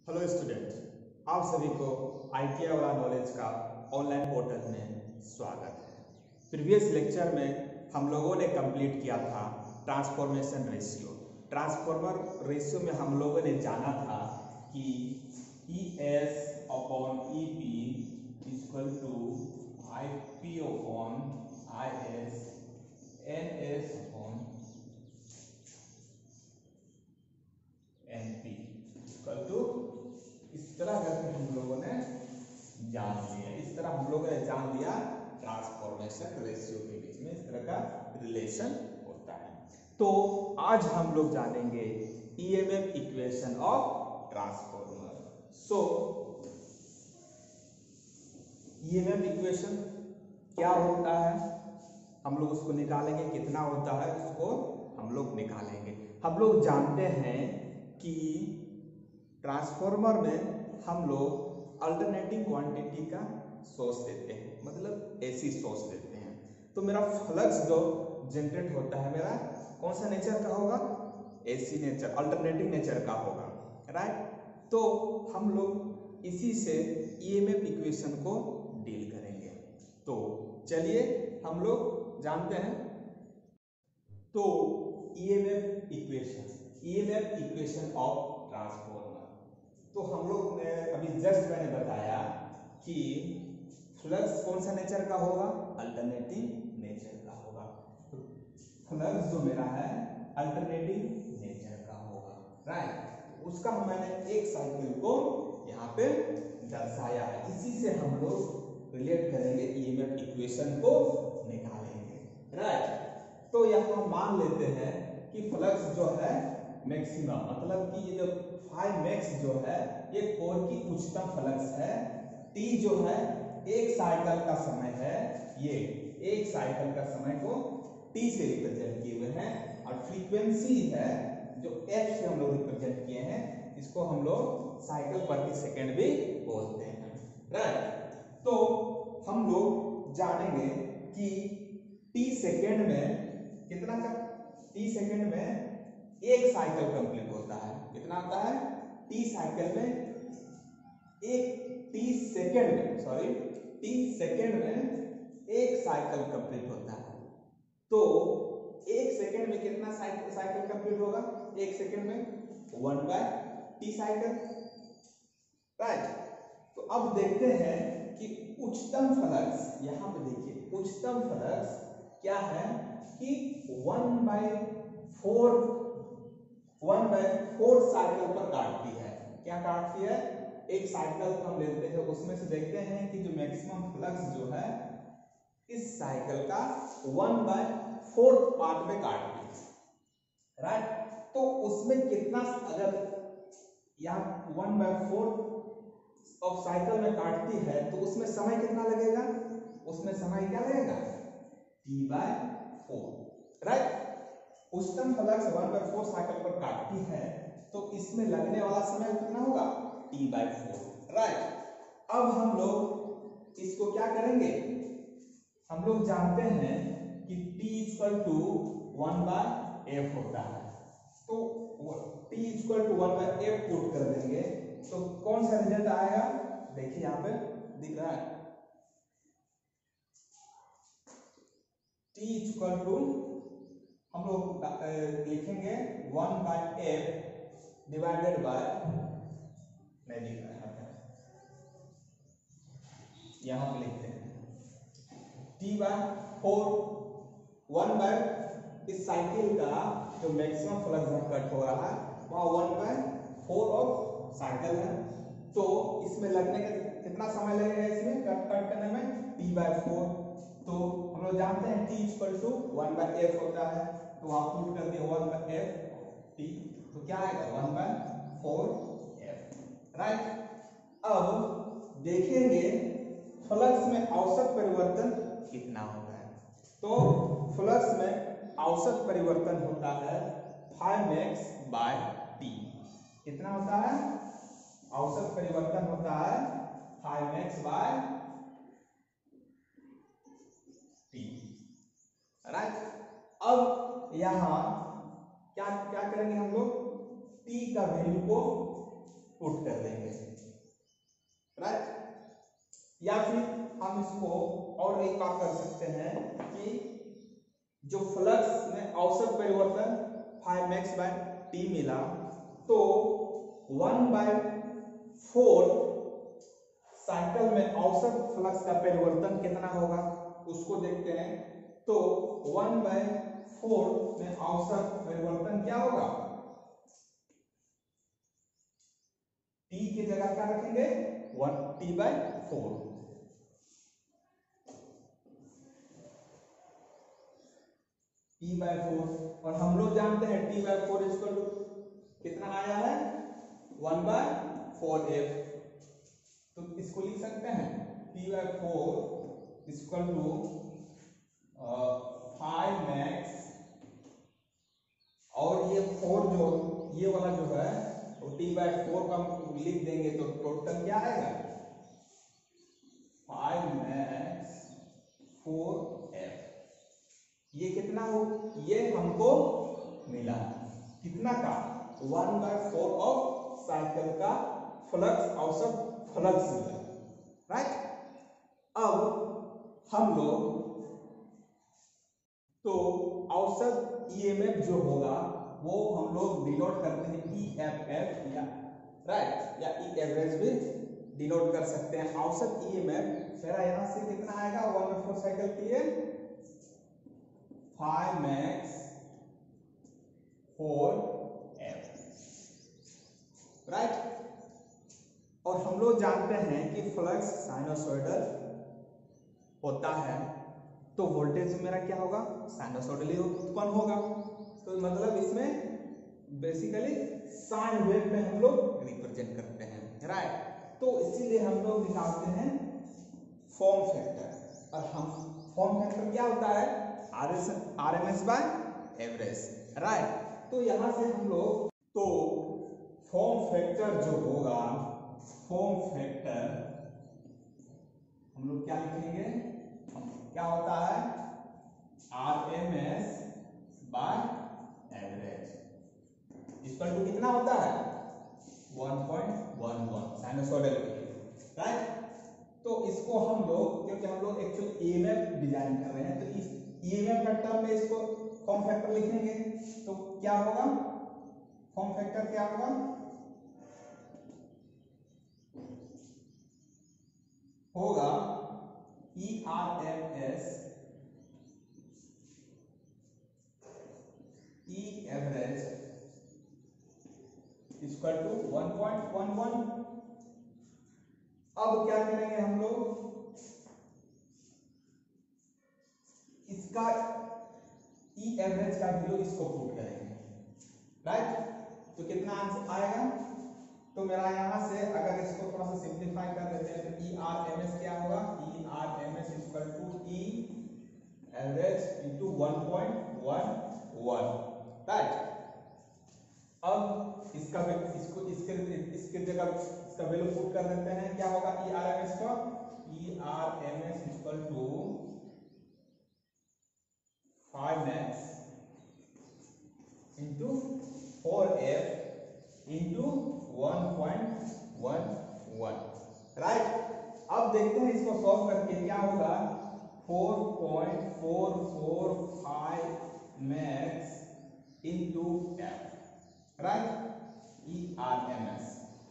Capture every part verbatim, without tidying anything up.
Hello student, आप सभी को आईटीआई वाला नॉलेज का ऑनलाइन पोर्टल में स्वागत है। प्रीवियस लेक्चर में हम लोगों ने कंप्लीट किया था ट्रांसफॉर्मेशन रेशियो। ट्रांसफॉर्मर रेशियो में हम लोगों ने जाना था कि E S upon E P equal to I P upon I S N S upon N P equal to, इस तरह करके हम लोगों ने जान लिया। इस तरह हम लोगों ने जान लिया ट्रांसफॉर्मेशन रेशियो के बीच में इस तरह का रिलेशन होता है। तो आज हम लोग जानेंगे EMF equation of transformer. So EMF equation क्या होता है, हम लोग उसको निकालेंगे। कितना होता है उसको हम लोग निकालेंगे। हम लोग जानते हैं कि ट्रांसफॉर्मर में हम लोग अल्टरनेटिंग क्वांटिटी का सोर्स देते हैं, मतलब एसी सोर्स देते हैं। तो मेरा फ्लक्स जो जनरेट होता है मेरा कौन सा नेचर का होगा? एसी नेचर, अल्टरनेटिंग नेचर का होगा, राइट। तो हम लोग इसी से ईएमएफ इक्वेशन को डील करेंगे। तो चलिए हम लोग जानते हैं। तो EMF equation EMF equation of transformer, तो हम लोग ने अभी जस्ट मैंने बताया कि फ्लक्स कौन सा नेचर का होगा? अल्टरनेटिंग नेचर का होगा। तो फ्लक्स जो मेरा है अल्टरनेटिंग नेचर का होगा, राइट। उसका मैंने एक साइकिल को यहाँ पे दर्शाया है। इसी से हम लोग रिलेट करेंगे, ईएमएफ इक्वेशन को निकालेंगे, राइट। तो यहाँ मान लेते हैं कि फ्लक्स जो है मैक्सिमम, मतलब कि ये जो फाइव मैक्स जो है ये कोर की उच्चतम फ्लक्स है। टी जो है एक साइकिल का समय है, ये एक साइकिल का समय को टी से रिप्रेजेंट किए हुए हैं। और फ्रीक्वेंसी है जो एफ से हम लोग रिप्रेजेंट किए हैं, इसको हम लोग साइकिल प्रति सेकंड भी बोलते हैं, राइट। तो हम लोग जानेंगे कि टी सेकंड में कितना का टी सेकंड में एक साइकिल कंप्लीट होता है। कितना होता है? टी साइकिल में एक टी सेकंड में सॉरी टी सेकंड में एक साइकिल कंप्लीट होता है। तो एक सेकंड में कितना साइकिल साइकिल कंप्लीट होगा? एक सेकंड में one by T cycle, right. तो अब देखते हैं कि उच्चतम फ्लक्स, यहाँ पे देखिए उच्चतम फ्लक्स क्या है कि one by four one by four cycle पर काटती है। क्या काटती है? एक साइकिल हम लेते हैं, उसमें से देखते हैं कि जो मैक्सिमम फ्लक्स जो है इस साइकिल का वन बाय फोर्थ पार्ट में काटती है, राइट। तो उसमें कितना, अगर यहाँ one by fourth of cycle में काटती है तो उसमें समय कितना लगेगा? उसमें समय क्या लगेगा? T by four, right. उच्चतम flux one by four cycle पर काटती है तो इसमें लगने वाला समय कितना होगा? T by four, right. अब हम लोग इसको क्या करेंगे? हम लोग जानते हैं कि T equal to one by F होता है। तो T equal to one by F put कर देंगे तो कौन सा रिजल्ट आएगा? देखिए यहाँ पे दिख रहा है, T इक्वल टू हम लोग लिखेंगे one by F divided by, नहीं लिख रहा है यहाँ पे लिखते हैं T by four, one by इस साइकिल का जो मैक्सिमम फ्लक्स जहाँ कट हो रहा है वहाँ one by four of cycle है। तो इसमें लगने का कितना समय लगेगा? इसमें कट कट करने में टी बाय फोर। तो हम लोग जानते हैं T equal to one by F होता है, तो वहाँ पुट कर दिया वन बाय एफ टी, तो क्या आएगा? One by four F, right. अब देखेंगे फ्लक्स में औसत परिवर्तन कितना होता है। तो फ्लक्स में औसत परिवर्तन होता है फाइव मैक्स बाय टी। कितना होता है? औसत परिवर्तन होता है phi max by T, right. अब यहाँ क्या क्या करेंगे हम लोग? टी का वैल्यू को पुट कर देंगे, राइट। या फिर हम इसको और एक बात कर सकते हैं कि जो फ्लक्स में औसत परिवर्तन फाइव मैक्स बाय टी मिला, तो वन बाय फोर साइकिल में औसत फ्लक्स का परिवर्तन कितना होगा उसको देखते हैं। तो वन बाय फोर में औसत परिवर्तन क्या होगा, टी की जगह क्या रखेंगे, one T by four. T by four, और हम लोग जानते हैं T by four equal to कितना आया है, वन बाय फोर एफ। तो इसको लिख सकते हैं T by four equal to phi max, और ये फोर जो ये वाला जो है वो टी बाय फोर का लिख देंगे तो टोटल क्या आएगा, फाइव मैक्स फोर एफ। ये कितना हो, ये हमको मिला कितना का, one by four of cycle का फ्लक्स, औसत फ्लक्स मिला, राइट। अब हम लोग तो औसत ईएमएफ जो होगा वो हम लोग डिनोट करते हैं ई एफ एफ, या राइट, या ई एवरेज भी डिनोट कर सकते हैं। औसत ईएमएफ मेरा यहां से कितना आएगा, वन बाय फोर साइकिल के लिए phi max four F, right. और हम लोग जानते हैं कि फ्लक्स साइनोसॉइडल होता है, तो वोल्टेज मेरा क्या होगा, साइनोसॉइडली उत्पन्न होगा। तो मतलब इसमें बेसिकली साइन वेव में हम लोग रिप्रेजेंट करते हैं, राइट। तो इसीलिए हम लोग निकालते हैं फॉर्म फैक्टर, और हम फॉर्म फैक्टर क्या होता है, R S R M S by average, right. तो यहां से हम लोग तो फॉर्म फैक्टर जो होगा, फॉर्म फैक्टर हम लोग क्या लिखेंगे, क्या होता है, R M S by average equal to कितना होता है, one point one one sinusoidal के लिए, राइट। तो इसको हम लोग, क्योंकि हम लोग एक्चुअली ईएमएफ डिजाइन कर रहे हैं, तो इस ईएमएफ का टर्म में इसको फॉर्म फैक्टर लिखेंगे, तो क्या होगा, फॉर्म फैक्टर क्या होगा, होगा E R M S E average equal to one point one one. अब क्या करेंगे हम लोग, इसका ई एवरेज का वैल्यू इसको पुट करेंगे, राइट। तो कितना आंसर आएगा, तो मेरा यहां से अगर इसको थोड़ा सा सिंप्लीफाई कर देते हैं तो ई आर एम एस क्या होगा, E R M S equal to E average into one point one one, right. अब इसका इसको इसके इसके जगह इसका वैल्यू पुट कर देते हैं, क्या होगा ई आर एम एस का, E R M S equal to phi max into four F into one point one one, right. अब देखते हैं इसको सॉल्व करके क्या होगा, four point four four phi max into F, right, E R M S.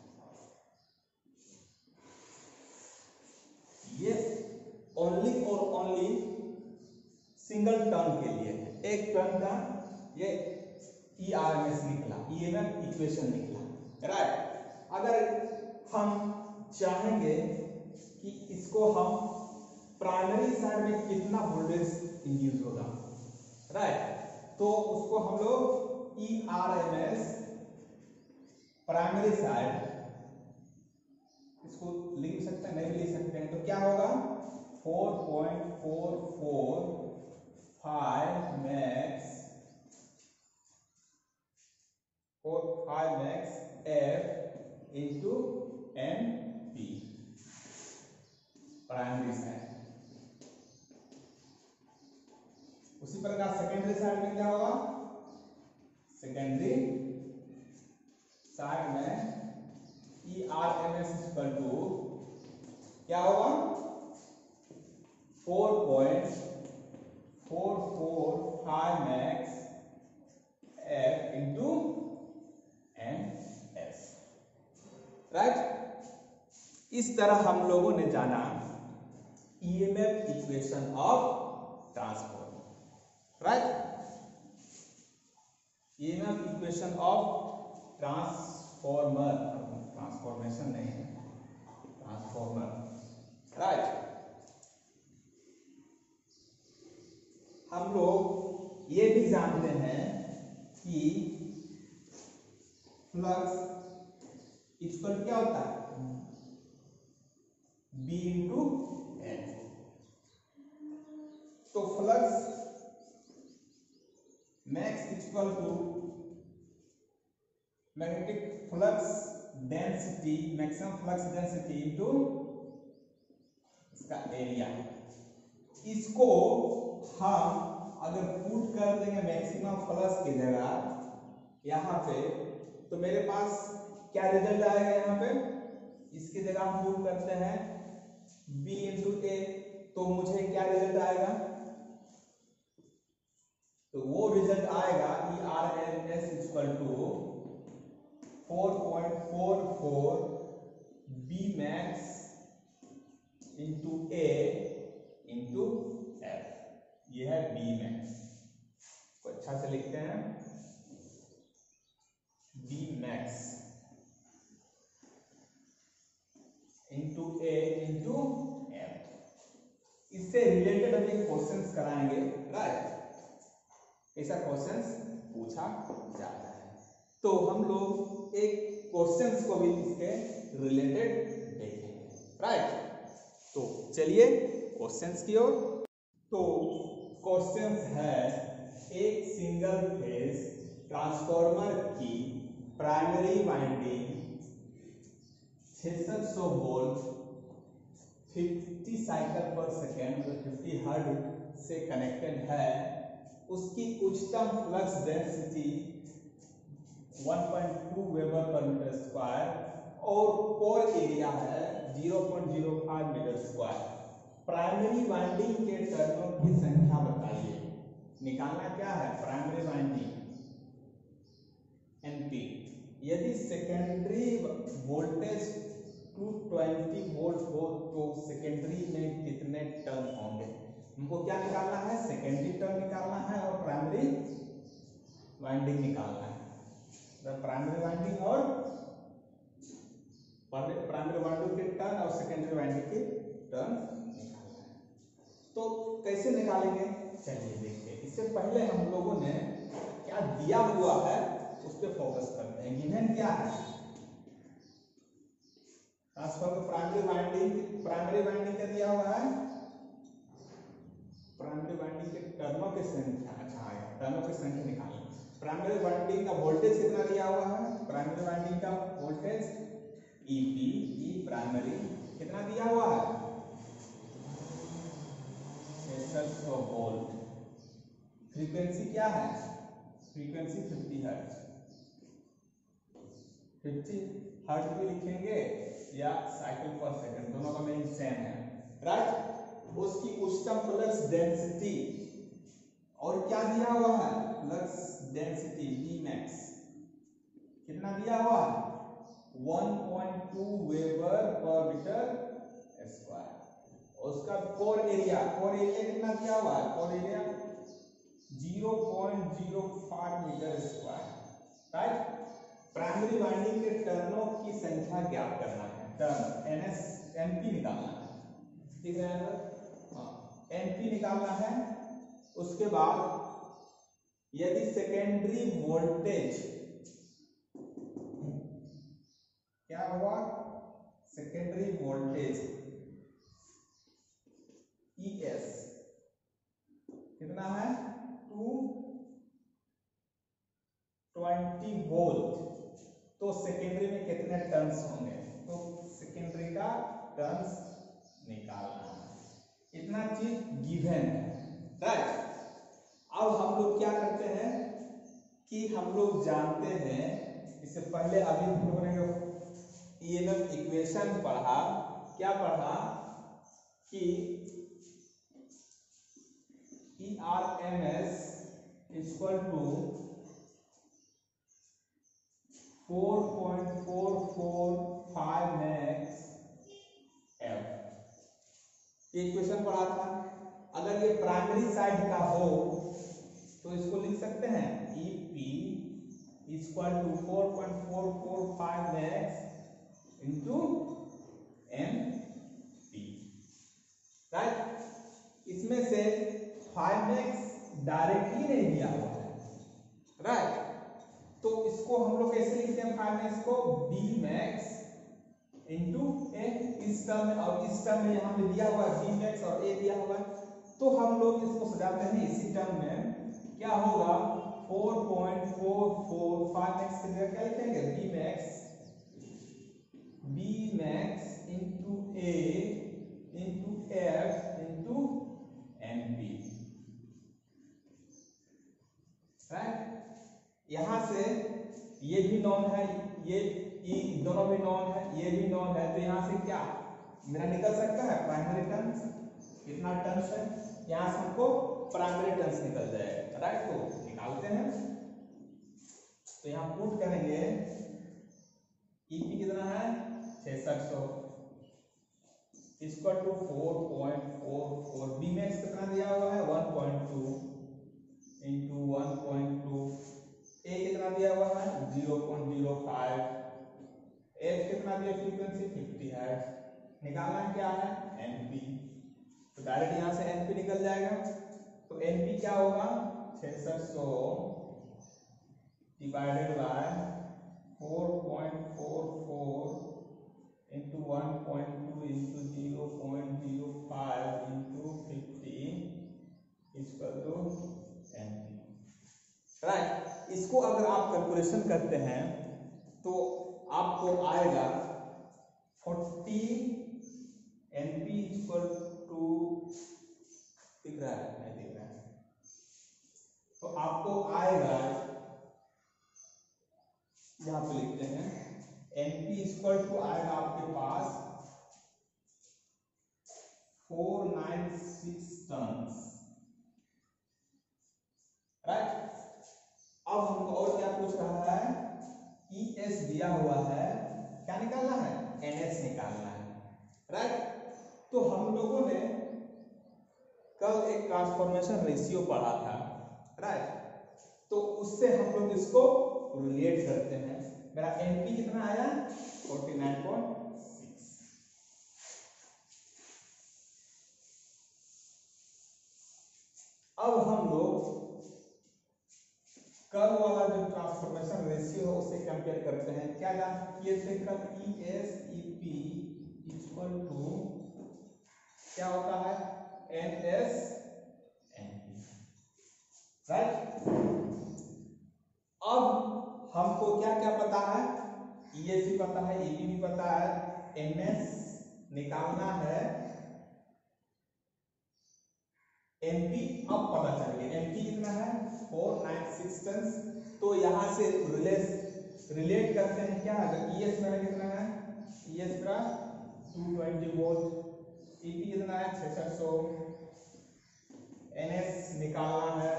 ये only और only single term के लिए है, एक टर्म का ये ई आर एम एस निकला, ईएमएफ इक्वेशन निकला, राइट। अगर हम चाहेंगे कि इसको हम प्राइमरी साइड में कितना वोल्टेज इंड्यूस होगा, राइट, तो उसको हम लोग E R M S primary side इसको लिख सकते हैं, नहीं लिख सकते हैं, तो क्या होगा, four point four four phi max four phi max F into M P primary side. उसी प्रकार सेकेंडरी साइड में क्या होगा, सेकेंडरी साइड में R M S equal to क्या होगा four point four four phi max F into M S, right. इस तरह हम लोगों ने जाना EMF equation of transformer, right. EMF equation of transformer, transformation नहीं है, ट्रांसफॉर्मर, राइट। हम लोग ये भी जानते हैं कि फ्लक्स इक्वल क्या होता है बी इंटू एन। तो flux max equal to magnetic flux density, maximum flux density into इसका एरिया। इसको हम अगर पुट कर देंगे मैक्सिमम फ्लक्स की जगह यहाँ पे, तो मेरे पास क्या रिजल्ट आएगा यहाँ पे, इसकी जगह हम पुट करते हैं b इंटू ए, तो मुझे क्या रिजल्ट आएगा, तो वो रिजल्ट आएगा E R L S equal to four point four four B max into A into F. ये है बी मैक्स को अच्छा से लिखते हैं B max into A into F. इससे रिलेटेड हम एक क्वेश्चंस कराएंगे, राइट। ऐसा क्वेश्चंस पूछा जाता है, तो हम लोग एक क्वेश्चंस को भी इसके रिलेटेड देखेंगे, राइट। तो चलिए क्वेश्चंस की ओर। तो क्वेश्चंस है एक सिंगल फेज ट्रांसफार्मर की प्राइमरी वाइंडिंग छह सौ वोल्ट पचास साइकिल पर सेकेंड पचास हर्ट्ज से कनेक्टेड है। उसकी उच्चतम flux density one point two weber per meter square और कोर एरिया है zero point zero five meter square. Primary winding के टर्नों की संख्या बताइए। निकालना क्या है, प्राइमरी वाइंडिंग एनपी। यदि secondary voltage two twenty volt हो तो सेकेंडरी में कितने टर्न होंगे। हमको क्या निकालना है, सेकेंडरी टर्न निकालना है और प्राइमरी वाइंडिंग निकालना है। प्राइमरी वाइंडिंग और प्राइमरी वाइंडिंग के टर्न और सेकेंडरी वाइंडिंग के टर्न निकालना है। तो कैसे निकालेंगे, चलिए देखिए। इससे पहले हम लोगों ने क्या दिया हुआ है उस पर फोकस करते हैं। गिवन क्या है, transformer primary winding, primary winding क्या दिया हुआ है, प्राइमरी वाइंडिंग के टर्नों की संख्या। अच्छा आया, टर्नों की संख्या निकालना। प्राइमरी वाइंडिंग का वोल्टेज कितना दिया हुआ है, प्राइमरी वाइंडिंग का वोल्टेज ईपी, ई प्राइमरी कितना दिया हुआ है छह सौ वोल्ट। फ्रीक्वेंसी क्या है, फ्रीक्वेंसी पचास हर्ट्ज, पचास हर्ट्ज भी लिखेंगे या साइकिल पर सेकंड, दोनों का मीनिंग सेम है, राइट। उसकी उच्चतम फ्लक्स डेंसिटी और क्या दिया हुआ है, फ्लक्स डेंसिटी बी मैक्स कितना दिया हुआ है one point two weber per meter square. उसका कोर एरिया, कोर एरिया कितना दिया हुआ है, core area zero point zero five meter square, right. Primary winding के टर्नों की संख्या ज्ञात करना है, टर्न एनएस एनपी निकालना है, ठीक है, हाँ एनपी निकालना है। उसके बाद यदि सेकेंडरी वोल्टेज क्या हुआ, सेकेंडरी वोल्टेज ई एस कितना है टू ट्वेंटी वोल्ट, तो सेकेंडरी में कितने टर्न्स होंगे, तो सेकेंडरी का टर्न्स निकालना है। इतना चीज गिवन है, राइट। अब हम लोग क्या करते हैं कि हम लोग जानते हैं, इससे पहले अभी हम लोगों ने ईएमएफ इक्वेशन पढ़ा, क्या पढ़ा कि E R M S equal to four point four four phi max F, ये इक्वेशन पढ़ा था। अगर ये प्राइमरी साइड का हो तो इसको लिख सकते हैं E P equal to four point four four phi max into M P, right. इसमें से फाइव मैक्स डायरेक्टली नहीं दिया हुआ है, राइट। तो इसको हम लोग कैसे लिखते हैं फाइव मैक्स को, बी मैक्स इंटू ए, इस टर्म में और इस टर्म में यहाँ पे दिया हुआ है बी मैक्स और ए दिया हुआ है, तो हम लोग इसको सजाते हैं इसी टर्म में, क्या होगा four point four four phi max की जगह क्या लिखेंगे B max, B max into A into F into M P, right. यहां से ये भी नॉन है, ये ये दोनों भी नॉन है, ये भी नॉन है, तो यहां से क्या मेरा निकल सकता है प्राइमरी टर्म्स, कितना टर्म्स है यहां से हमको प्राइमरी टर्म्स निकल जाएगा, राइट। तो निकालते हैं, तो यहां पुट करेंगे ईपी कितना है छियासठ सौ equal to four point four four, B max कितना दिया हुआ है one point two into one point two, A कितना दिया हुआ है zero point zero five, F कितना दिया फ्रीक्वेंसी फिफ्टी हर्ट्ज, निकालना क्या है एनपी, तो डायरेक्ट यहां से एनपी निकल जाएगा। तो एनपी क्या होगा छियासठ सौ divided by four point four four into one point two into zero point zero five into fifty equal to NP, right. इसको अगर आप कैलकुलेशन करते हैं तो आपको आएगा फोर्टी एनपी इक्वल टू, दिख रहा है नहीं दिख रहा है, तो आपको आएगा यहां पे लिखते हैं एनपी इक्वल टू आएगा आपके पास four nine six turn, right. अब हमको और क्या पूछ रहा है, ई एस दिया हुआ है, क्या निकालना है एन एस निकालना है, राइट। तो हम लोगों ने कल एक ट्रांसफॉर्मेशन रेशियो पढ़ा था, राइट। तो उससे हम लोग इसको रिलेट करते हैं, मेरा एनपी कितना आया फोर्टी नाइन पॉइंट सिक्स, अब हम लोग कल वाला जो ट्रांसफॉर्मेशन रेशियो है उससे कंपेयर करते हैं, क्या जानते हैं से कल E S E P equal to क्या होता है N S N P, right. अब हमको क्या क्या पता है, ई एस भी पता है, ई पी भी पता है, एन एस निकालना है, एमपी अब पता चल गया, एमपी कितना है फोर नाइन सिक्स टन, तो यहां से रिलेट रिलेट करते हैं क्या, अगर ईएस मेरा कितना है, ईएस मेरा टू ट्वेंटी वोल्ट, ईपी कितना है छियासठ सौ, एनएस निकालना है,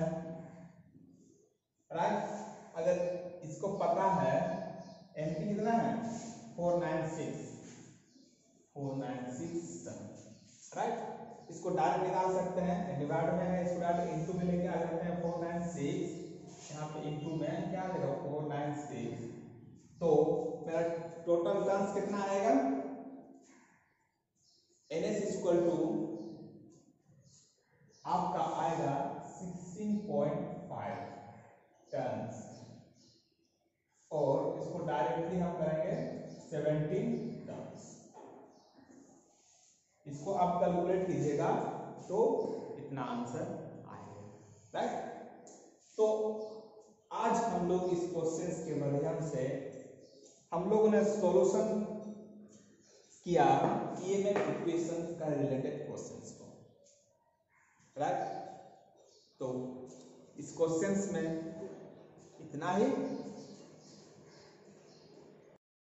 राइट। अगर इसको पता है एमपी कितना है four nine six four nine six turn, right. इसको डायरेक्ट निकाल सकते हैं, डिवाइड में है इसको डायरेक्ट इनटू में लेके आ जाते हैं फोर नाइन सिक्स, यहाँ पे इनटू में क्या आ जाएगा फोर नाइन सिक्स, तो मेरा टोटल टर्न्स कितना आएगा एन एस इक्वल टू आपका आएगा सिक्सटीन पॉइंट फाइव टर्न्स, और इसको डायरेक्टली हम करेंगे सेवनटीन टर्न्स, इसको आप कैलकुलेट कीजिएगा तो इतना आंसर आएगा, राइट। तो आज हम लोग इस क्वेश्चंस के माध्यम से हम लोगों ने सॉल्यूशन किया ईएमएफ इक्वेशन का रिलेटेड क्वेश्चंस को, राइट। तो इस क्वेश्चंस में इतना ही।